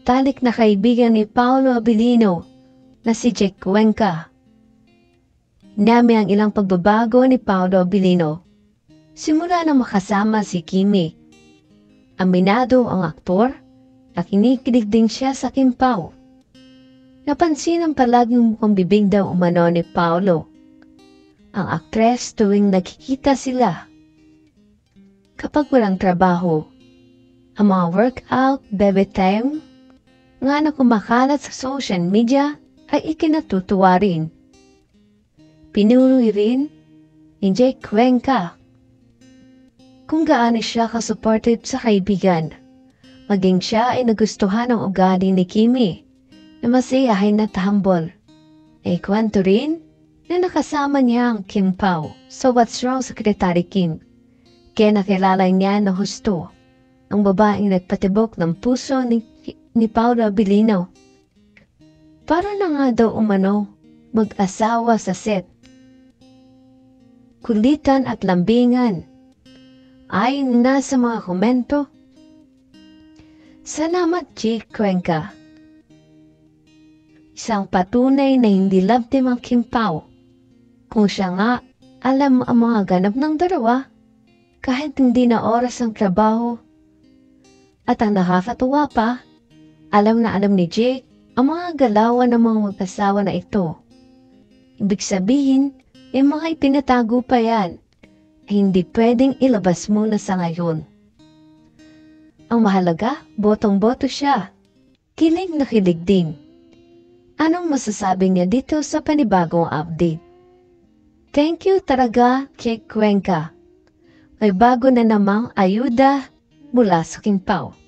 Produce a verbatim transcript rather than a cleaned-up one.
matalik na kaibigan ni Paolo Abilino na si Jake Cuenca. Nami ang ilang pagbabago ni Paolo Abilino. Simula na makasama si Kimi. Aminado ang aktor na kinikilig din siya sa Kim Pao. Napansin ang palaging mukhang bibig daw umano ni Paolo, ang aktres tuwing nakikita sila. Kapag walang trabaho, ang mga workout, baby time, nga na kumakalat sa social media ay ikinatutuwa rin. Pinuri rin ni Jake Cuenca kung gaano siya kasupportive sa kaibigan. Maging siya ay nagustuhan ang ugali ni Kimi na masiyahin at humble. Ay kwento rin na nakasama niya ang Kim Pao sa What's Wrong Secretary Kim. Kaya nakilala niya na husto ang babaeng nagpatibok ng puso ni, ni Paolo Abilino. Para na nga daw umano mag-asawa sa set. Kulitan at lambingan ay nasa mga komento. Salamat, Jake Cuenca. Isang patunay na hindi love team ang Kim Pao. Kung siya nga, alam ang mga ganap ng dalawa, kahit hindi na oras ang trabaho. At ang nakakatuwa pa, alam na alam ni Jake ang mga galawan ng mga mag-asawa na ito. Ibig sabihin, eh mga ipinatago pa yan. Hindi pwedeng ilabas muna sa ngayon. Ang mahalaga, botong-boto siya. Kilig na kilig din. Anong masasabi niya dito sa panibagong update? Thank you talaga, Jake Cuenca. May bago na namang ayuda mula sa Kim Pao.